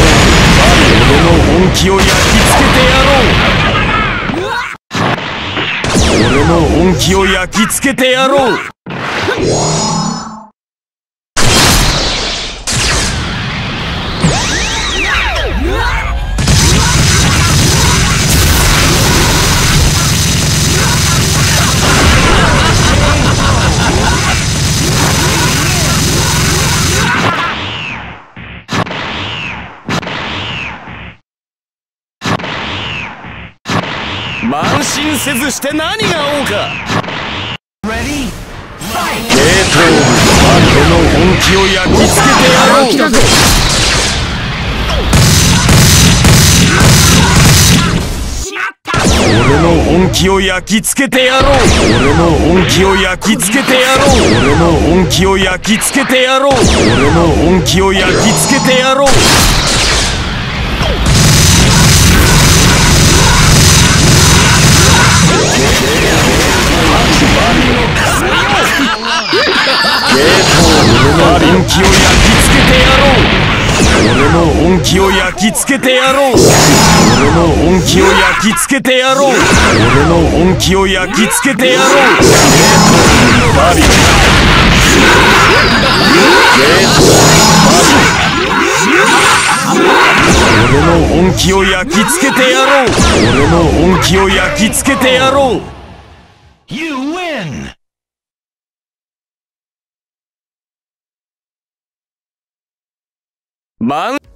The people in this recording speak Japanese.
俺の本気を焼き付けてやろう。俺の本気を焼き付けてやろう。慢心せずして何が王か。ゲート俺の本気を焼き付けてやろう。俺の本気を焼き付けてやろう。俺の本気を焼き付けてやろう。俺の本気を焼き付けてやろう。俺の本気を焼き付けてやろう。ゲート俺の本気を焼き付けてやろう。 俺の本気を焼き付けてやろう。俺の本気を焼き付けてやろう。俺の本気を焼き付けてやろう。バビ俺の本気を焼き付けてやろう。俺の本気を焼き付けてやろう。You win! マン